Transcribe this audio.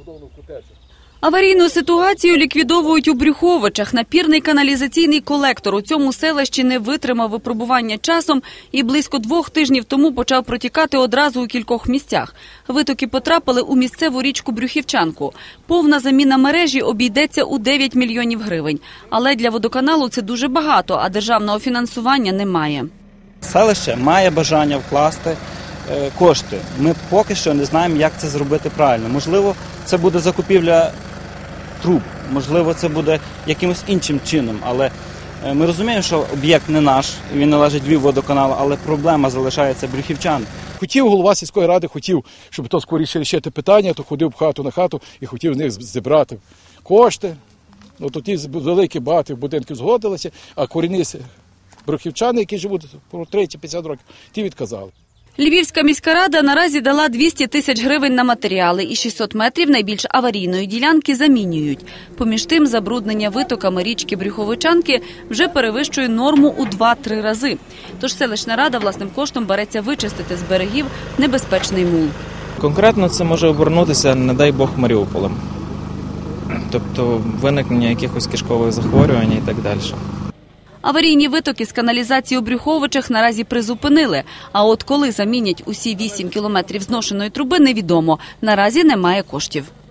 Аварійну ситуацію ліквідовують у Брюховичах. Напірний каналізаційний колектор у цьому селищі не витримав випробування часом і близько 2 тижнів тому почав протікати одразу у кількох місцях. Витоки потрапили у місцеву річку Брюхівчанку. Повна заміна мережі обійдеться у 9 мільйонів гривень. Але для водоканалу це дуже багато, а державного фінансування немає. Селище має бажання вкласти кошти. Ми поки що не знаємо, як це зробити правильно. Можливо, це буде закупівля труб, можливо, це буде якимось іншим чином. Але ми розуміємо, що об'єкт не наш, він належить Львівводоканалу, але проблема залишається брюхівчан. Хотів голова сільської ради, хотів, щоб то скоріше рішити питання, то ходив хату на хату і хотів з них зібрати кошти. Ну, то ті великі багаті будинки згодилися, а корінні брюхівчани, які живуть по 30-50 років, ті відказали. Львівська міська рада наразі дала 200 тисяч гривень на матеріали і 600 метрів найбільш аварійної ділянки замінюють. Поміж тим, забруднення витоками річки Брюховичанки вже перевищує норму у 2-3 рази. Тож селищна рада власним коштом береться вичистити з берегів небезпечний мул. Конкретно це може обернутися, не дай Бог, Маріуполем. Тобто виникнення якихось кишкових захворювань і так далі. Аварійні витоки з каналізації у Брюховичах наразі призупинили. А от коли замінять усі 8 кілометрів зношеної труби, невідомо. Наразі немає коштів.